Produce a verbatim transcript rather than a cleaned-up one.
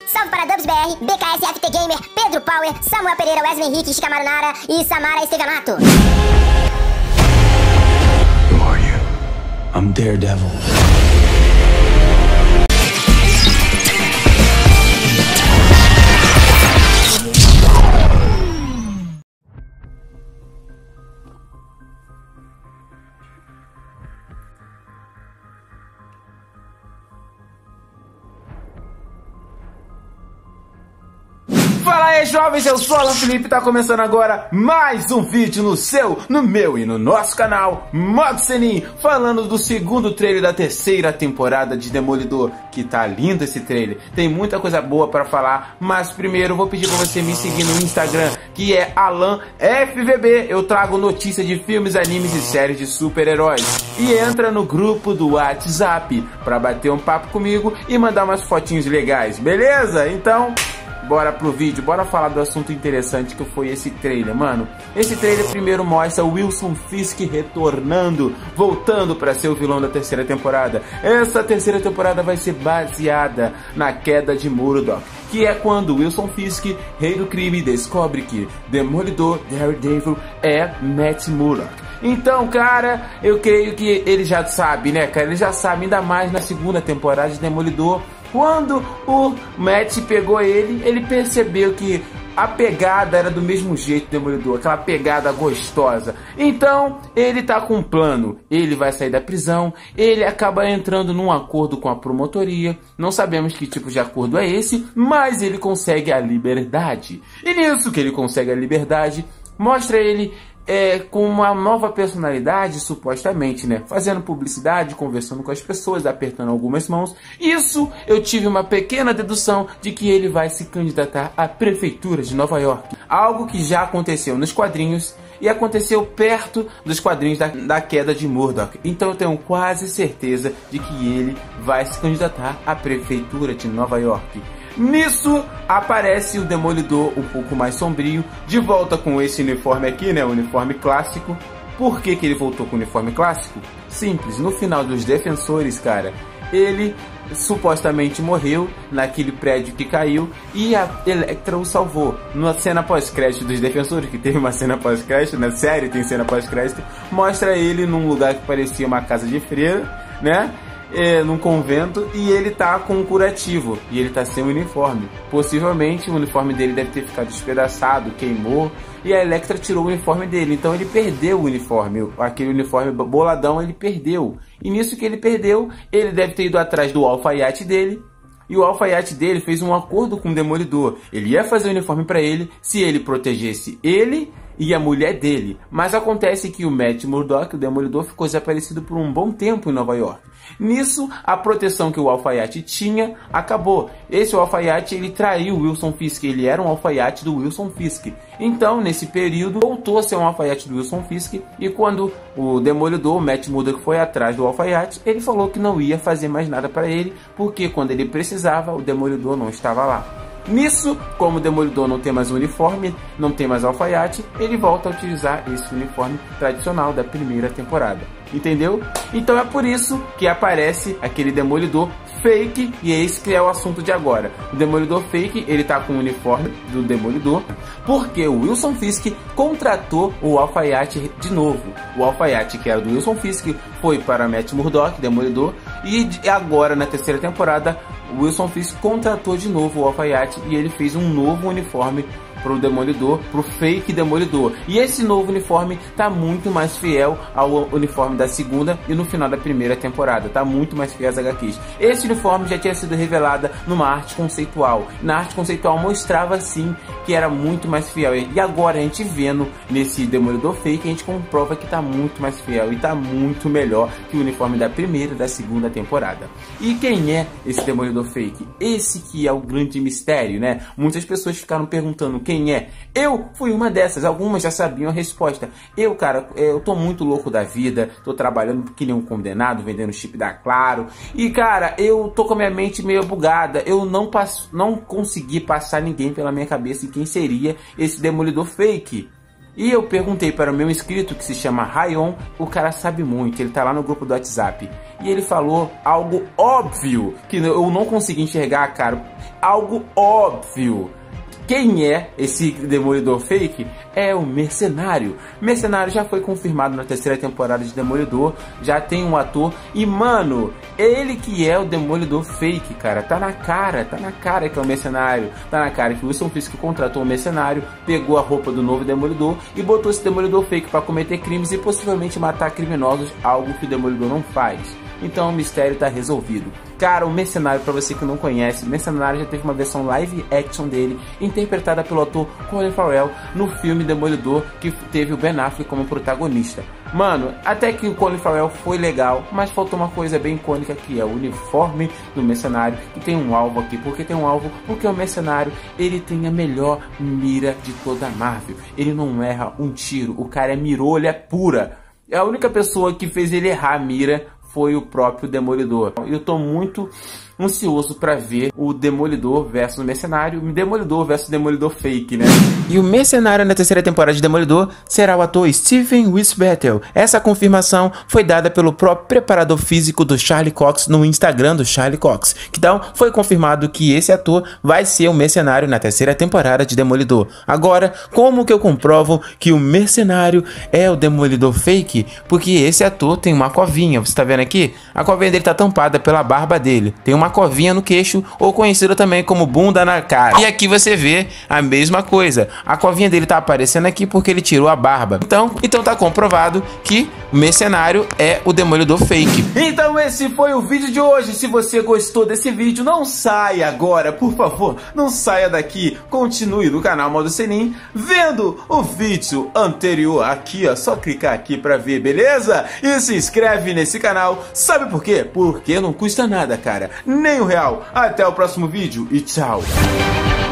Salve para Dubs B R, B K S F T Gamer, Pedro Power, Samuel Pereira, Wesley Henrique, Shikamaru Nara e Samara Estevanato. Who are you? I'm Daredevil. Fala aí, jovens, eu sou o Alan Felipe, tá começando agora mais um vídeo no seu, no meu e no nosso canal Modo Senin, falando do segundo trailer da terceira temporada de Demolidor, que tá lindo esse trailer, tem muita coisa boa pra falar, mas primeiro eu vou pedir pra você me seguir no Instagram, que é Alan F V B, eu trago notícias de filmes, animes e séries de super-heróis, e entra no grupo do WhatsApp pra bater um papo comigo e mandar umas fotinhos legais, beleza? Então... bora pro vídeo, bora falar do assunto interessante que foi esse trailer, mano. Esse trailer primeiro mostra o Wilson Fisk retornando, voltando pra ser o vilão da terceira temporada. Essa terceira temporada vai ser baseada na queda de Murdock, que é quando Wilson Fisk, rei do crime, descobre que Demolidor Daredevil é Matt Murdock. Então, cara, eu creio que ele já sabe, né, cara? Ele já sabe, ainda mais na segunda temporada de Demolidor. Quando o Matt pegou ele, ele percebeu que a pegada era do mesmo jeito do Demolidor, aquela pegada gostosa. Então, ele tá com um plano. Ele vai sair da prisão, ele acaba entrando num acordo com a promotoria. Não sabemos que tipo de acordo é esse, mas ele consegue a liberdade. E nisso que ele consegue a liberdade, mostra ele... É, com uma nova personalidade, supostamente, né? Fazendo publicidade, conversando com as pessoas, apertando algumas mãos. Isso eu tive uma pequena dedução de que ele vai se candidatar à prefeitura de Nova York. Algo que já aconteceu nos quadrinhos e aconteceu perto dos quadrinhos da, da queda de Murdock. Então eu tenho quase certeza de que ele vai se candidatar à prefeitura de Nova York. Nisso aparece o Demolidor um pouco mais sombrio, de volta com esse uniforme aqui, né, o uniforme clássico. Por que que ele voltou com o uniforme clássico? Simples, no final dos Defensores, cara, ele supostamente morreu naquele prédio que caiu e a Elektra o salvou. Na cena pós-crédito dos Defensores, que teve uma cena pós-crédito, na série tem cena pós-crédito, mostra ele num lugar que parecia uma casa de freira, né? É, num convento, e ele tá com um curativo e ele tá sem uniforme. Possivelmente o uniforme dele deve ter ficado despedaçado, queimou, e a Elektra tirou o uniforme dele. Então ele perdeu o uniforme, aquele uniforme boladão ele perdeu. E nisso que ele perdeu, ele deve ter ido atrás do alfaiate dele. E o alfaiate dele fez um acordo com o Demolidor. Ele ia fazer o uniforme pra ele se ele protegesse ele e a mulher dele. Mas acontece que o Matt Murdock, o Demolidor, ficou desaparecido por um bom tempo em Nova York. Nisso, a proteção que o alfaiate tinha acabou. Esse alfaiate, ele traiu o Wilson Fisk, ele era um alfaiate do Wilson Fisk. Então, nesse período, voltou a ser um alfaiate do Wilson Fisk. E quando o Demolidor, o Matt Murdock, foi atrás do alfaiate, ele falou que não ia fazer mais nada para ele, porque quando ele precisava, o Demolidor não estava lá. Nisso, como o Demolidor não tem mais uniforme, não tem mais alfaiate, ele volta a utilizar esse uniforme tradicional da primeira temporada. Entendeu? Então é por isso que aparece aquele Demolidor fake, e é esse que é o assunto de agora. O Demolidor fake, ele tá com o uniforme do Demolidor, porque o Wilson Fisk contratou o alfaiate de novo. O alfaiate que era do Wilson Fisk foi para Matt Murdock, Demolidor, e agora na terceira temporada o Wilson Fisk contratou de novo o alfaiate e ele fez um novo uniforme pro Demolidor, pro fake Demolidor. E esse novo uniforme tá muito mais fiel ao uniforme da segunda e no final da primeira temporada. Tá muito mais fiel às agá quês. Esse uniforme já tinha sido revelado numa arte conceitual. Na arte conceitual mostrava sim que era muito mais fiel. E agora a gente vendo nesse Demolidor fake, a gente comprova que tá muito mais fiel e tá muito melhor que o uniforme da primeira e da segunda temporada. E quem é esse Demolidor fake? Esse que é o grande mistério, né? Muitas pessoas ficaram perguntando quem é. Eu fui uma dessas, algumas já sabiam a resposta. Eu, cara, eu tô muito louco da vida, tô trabalhando que nem um condenado, vendendo chip da Claro. E, cara, eu tô com a minha mente meio bugada. Eu não, passo, não consegui passar ninguém pela minha cabeça em quem seria esse Demolidor fake. E eu perguntei para o meu inscrito, que se chama Rayon, o cara sabe muito, ele tá lá no grupo do WhatsApp. E ele falou algo óbvio, que eu não consegui enxergar, cara. Algo óbvio. Quem é esse Demolidor fake? É o Mercenário. Mercenário já foi confirmado na terceira temporada de Demolidor, já tem um ator e, mano, ele que é o Demolidor fake, cara. Tá na cara, tá na cara que é o Mercenário. Tá na cara que o Wilson Fisk contratou o Mercenário, pegou a roupa do novo Demolidor e botou esse Demolidor fake pra cometer crimes e possivelmente matar criminosos, algo que o Demolidor não faz. Então o mistério tá resolvido. Cara, o Mercenário, pra você que não conhece, o Mercenário já teve uma versão live action dele, interpretada pelo ator Colin Farrell no filme Demolidor, que teve o Ben Affleck como protagonista. Mano, até que o Colin Farrell foi legal, mas faltou uma coisa bem icônica, que é o uniforme do Mercenário, que tem um alvo aqui. Por que tem um alvo? Porque o Mercenário, ele tem a melhor mira de toda a Marvel. Ele não erra um tiro, o cara é mirolha pura. A única pessoa que fez ele errar a mira foi o próprio Demolidor. Eu tô muito ansioso pra ver o Demolidor versus o Mercenário, Demolidor versus Demolidor fake, né? E o Mercenário na terceira temporada de Demolidor será o ator Stephen Winsbottle. Essa confirmação foi dada pelo próprio preparador físico do Charlie Cox no Instagram do Charlie Cox. Então, foi confirmado que esse ator vai ser o Mercenário na terceira temporada de Demolidor. Agora, como que eu comprovo que o Mercenário é o Demolidor fake? Porque esse ator tem uma covinha, você tá vendo aqui? A covinha dele tá tampada pela barba dele. Tem uma covinha no queixo, ou conhecido também como bunda na cara. E aqui você vê a mesma coisa. A covinha dele tá aparecendo aqui porque ele tirou a barba. Então, então tá comprovado que o Mercenário é o Demolidor fake. Então esse foi o vídeo de hoje. Se você gostou desse vídeo, não saia agora, por favor. Não saia daqui. Continue no canal Modo Senin vendo o vídeo anterior aqui, ó. Só clicar aqui pra ver, beleza? E se inscreve nesse canal. Sabe por quê? Porque não custa nada, cara. Nem um real. Até o próximo vídeo e tchau.